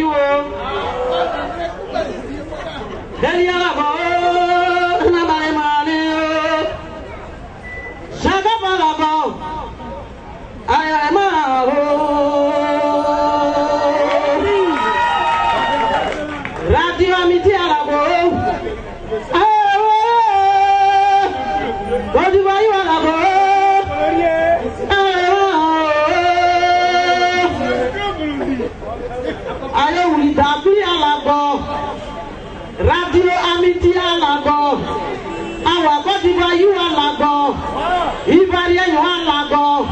Radio Amitié à la go. Awa Côte d'Ivoire you à la go. Ivoirien you à la go.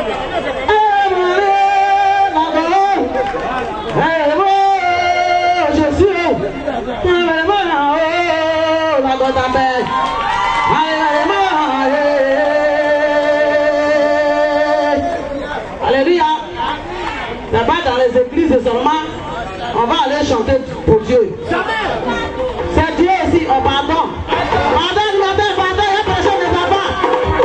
Je suis la go d'Ambert. Alléluia. C'est pas dans les églises seulement. On va aller chanter pour Dieu. C'est Dieu aussi, oh pardon. Pardon, il y a personne ne va pas.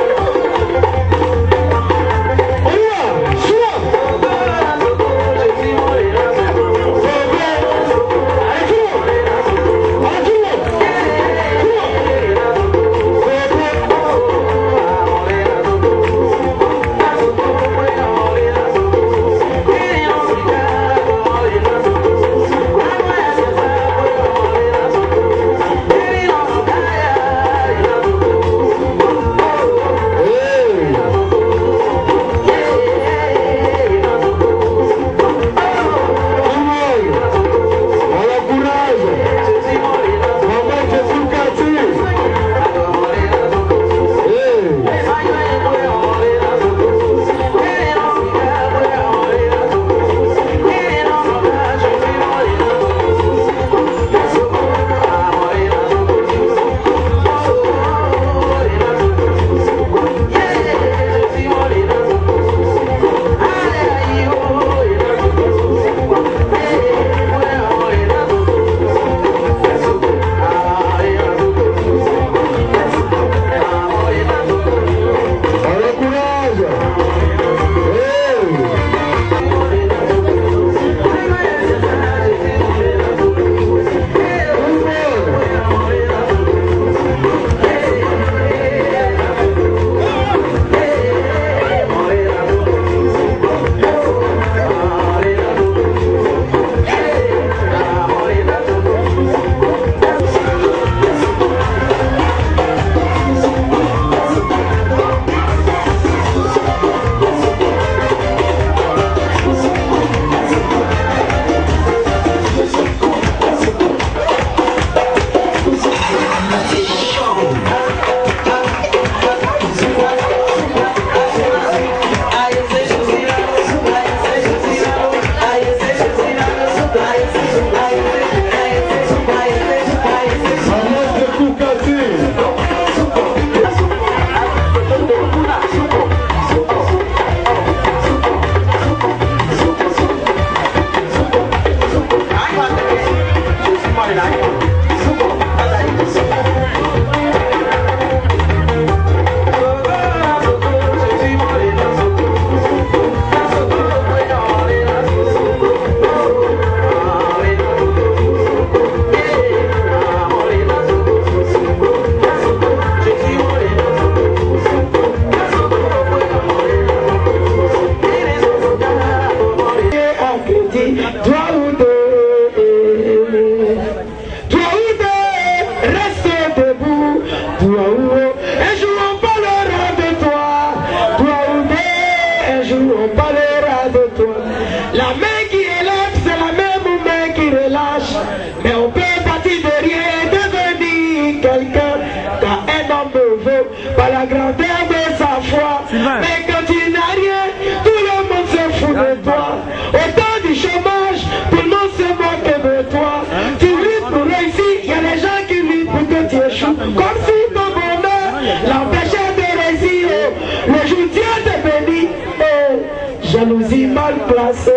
Jalousie mal placée.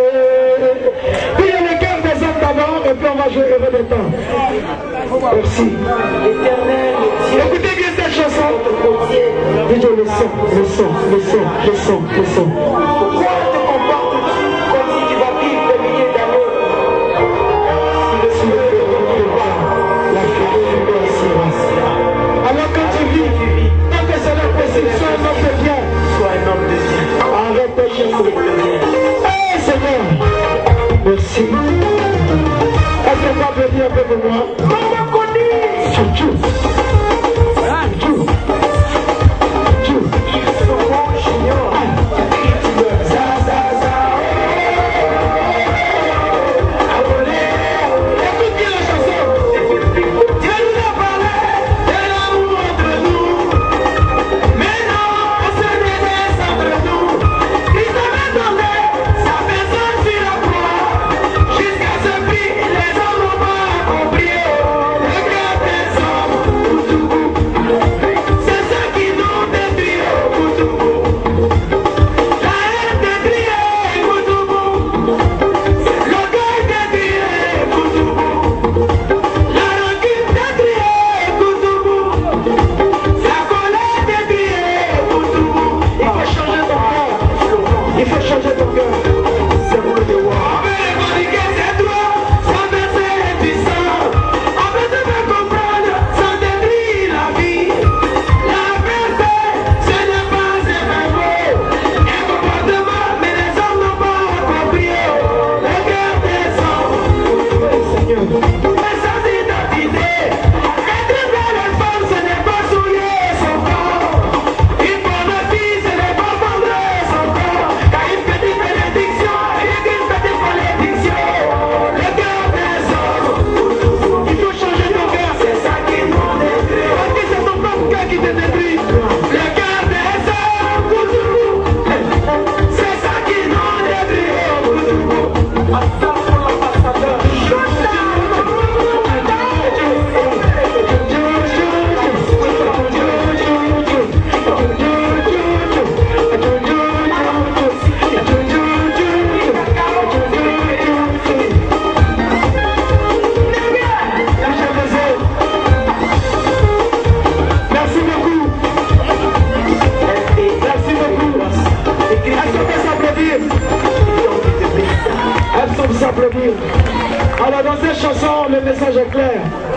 Puis le cœur des hommes d'abord et puis on va jouer heureux de temps. Merci. Écoutez bien cette chanson. Dites le son, le son, le son, le son, le son. Pourquoi te comportes-tu comme si tu vas vivre des milliers d'années? Est-ce qu'on peut applaudir un peu pour moi? Alors dans cette chanson, le message est clair.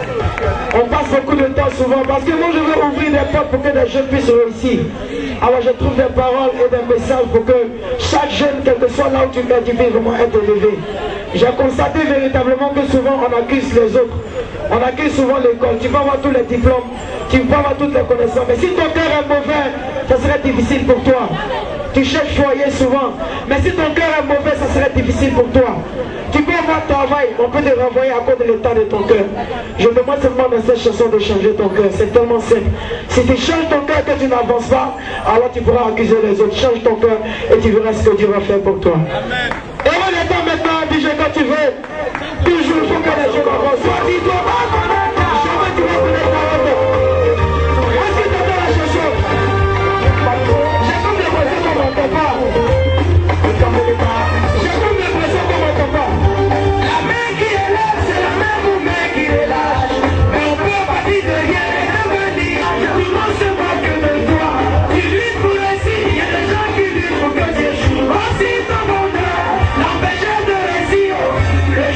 On passe beaucoup de temps souvent parce que moi je veux ouvrir des portes pour que les jeunes puissent réussir. Alors je trouve des paroles et des messages pour que chaque jeune, quel que soit là où tu es, puisse vraiment être élevé. J'ai constaté véritablement que souvent on accuse les autres. On accuse souvent l'école. Tu peux avoir tous les diplômes, tu peux avoir toutes les connaissances. Mais si ton cœur est mauvais, ça serait difficile pour toi. Tu cherches foyer souvent. Mais si ton cœur est mauvais, ça serait difficile pour toi. Tu peux avoir travail, on peut te renvoyer à cause de l'état de ton cœur. Je demande seulement dans cette chanson de changer ton cœur. C'est tellement simple. Si tu changes ton cœur que tu n'avances pas, alors tu pourras accuser les autres. Change ton cœur et tu verras ce que Dieu va faire pour toi. Amen. Et on est temps maintenant, DJ, quand tu veux. Toujours, il faut que les gens avancent. Soit dis-toi, jamais tu vas connaître ta route. Est-ce que tu entends la chanson? J'ai comme l'impression qu'on m'entend pas. J'ai comme l'impression qu'on m'entend pas. La main qui est là, c'est la même main qui est lâche. Mais on peut pas dire de rien et de venir. Tout le monde se moque de toi. Tu luttes pour réussir, il y a des gens qui luttent pour que tu échoues. Aussi ton bonheur, l'empêcher de réussir. Le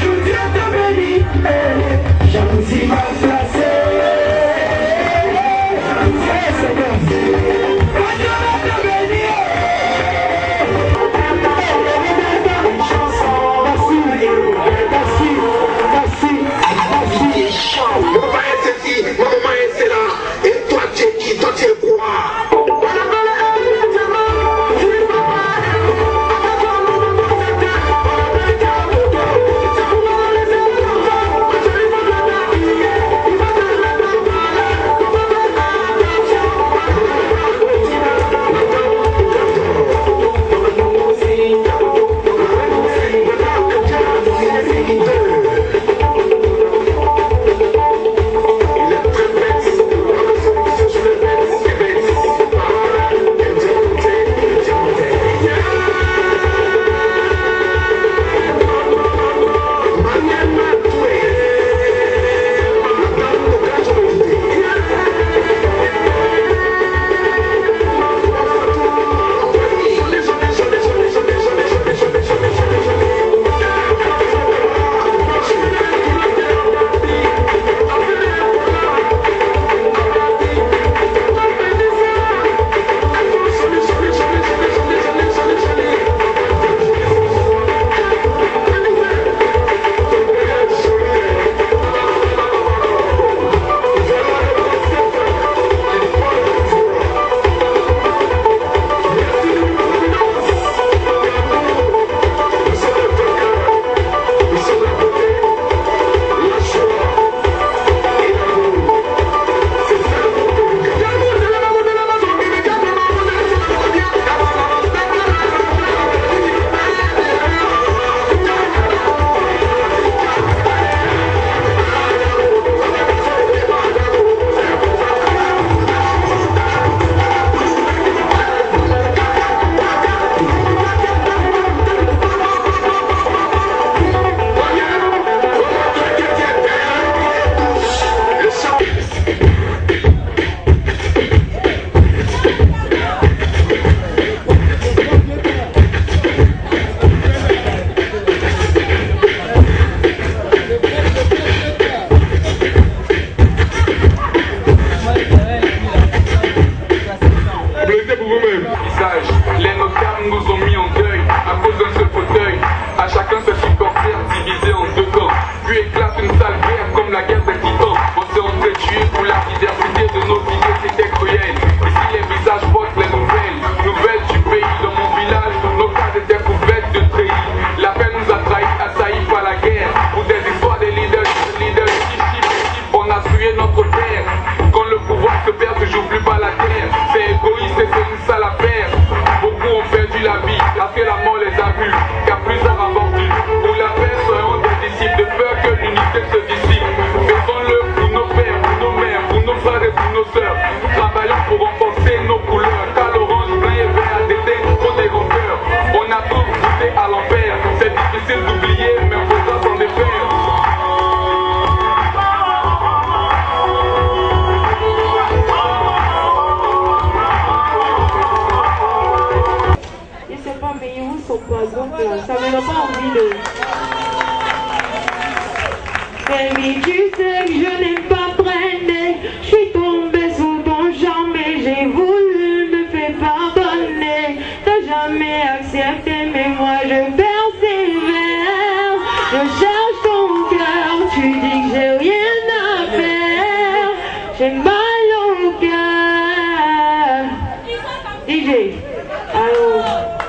Baby, tu sais que je n'ai pas traîné. Je suis tombée sous ton charme et j'ai voulu me faire pardonner. T'as jamais accepté, mais moi je persévère. Je cherche ton cœur, tu dis que j'ai rien à faire. J'ai mal au cœur. DJ, allô.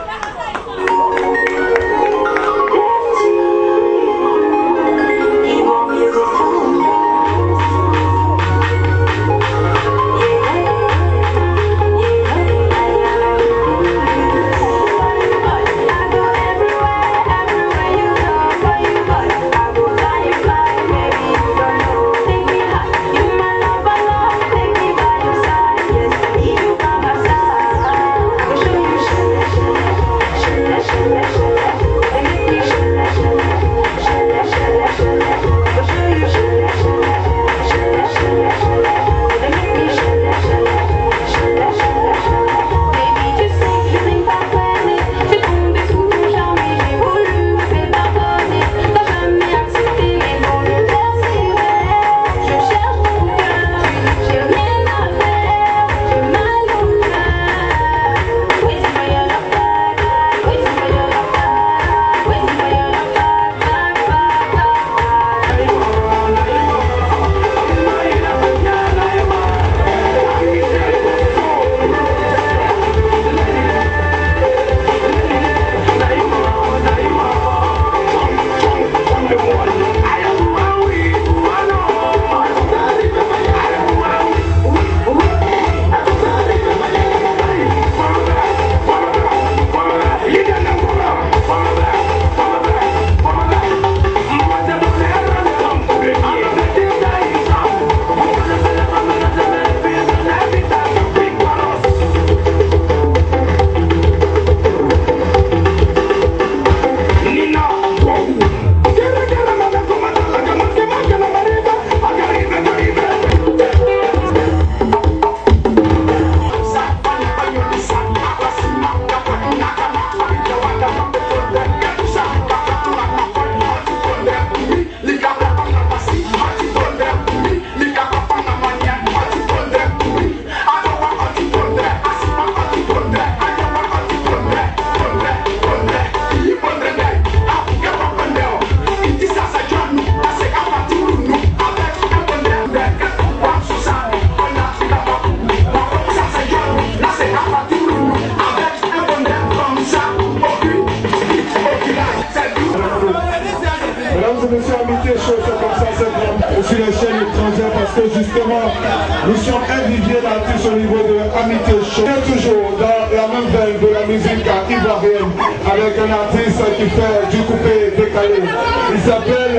Sur les chaînes étrangères parce que justement nous sommes un vivier d'artistes au niveau de Amitié Show. Toujours dans la même veine de la musique ivoirienne avec un artiste qui fait du coupé décalé. Il s'appelle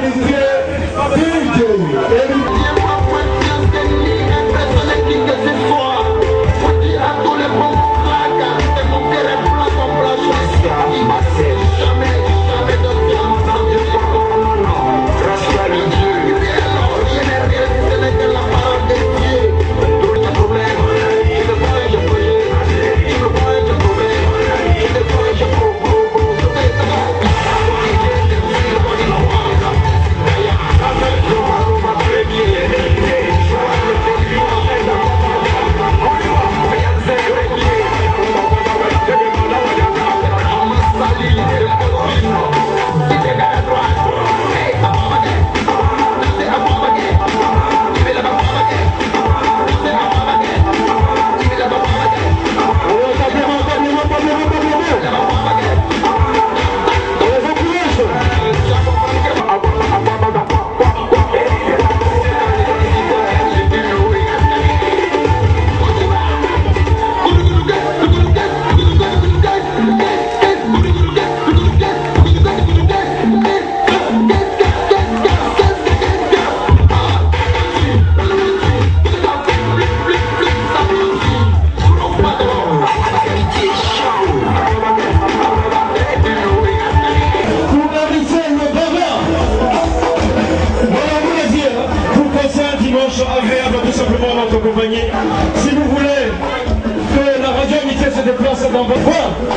Héritier DJ. Si vous voulez que la radio Amitié se déplace dans votre voie,